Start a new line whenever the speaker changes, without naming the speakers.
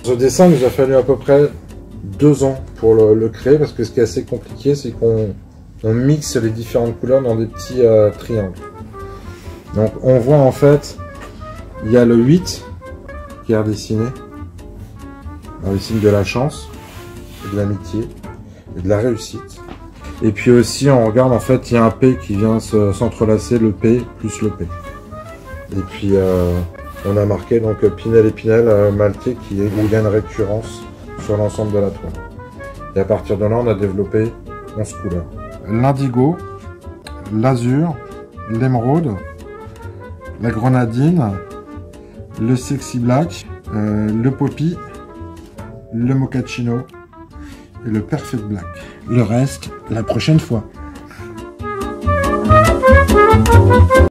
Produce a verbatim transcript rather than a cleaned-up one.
Ce dessin nous a fallu à peu près deux ans pour le, le créer, parce que ce qui est assez compliqué, c'est qu'on on mixe les différentes couleurs dans des petits euh, triangles. Donc on voit en fait, il y a le huit qui est redessiné, le signe de la chance, de l'amitié et de la réussite. Et puis aussi on regarde, en fait il y a un P qui vient s'entrelacer, le P plus le P. Et puis euh, on a marqué donc Pinel et Pinel euh, Maltais, qui est, où il y a une récurrence sur l'ensemble de la toile. Et à partir de là on a développé onze couleurs. L'indigo, l'azur, l'émeraude, la grenadine, le sexy black, euh, le poppy, le mochaccino et le perfect black. Le reste, la prochaine fois.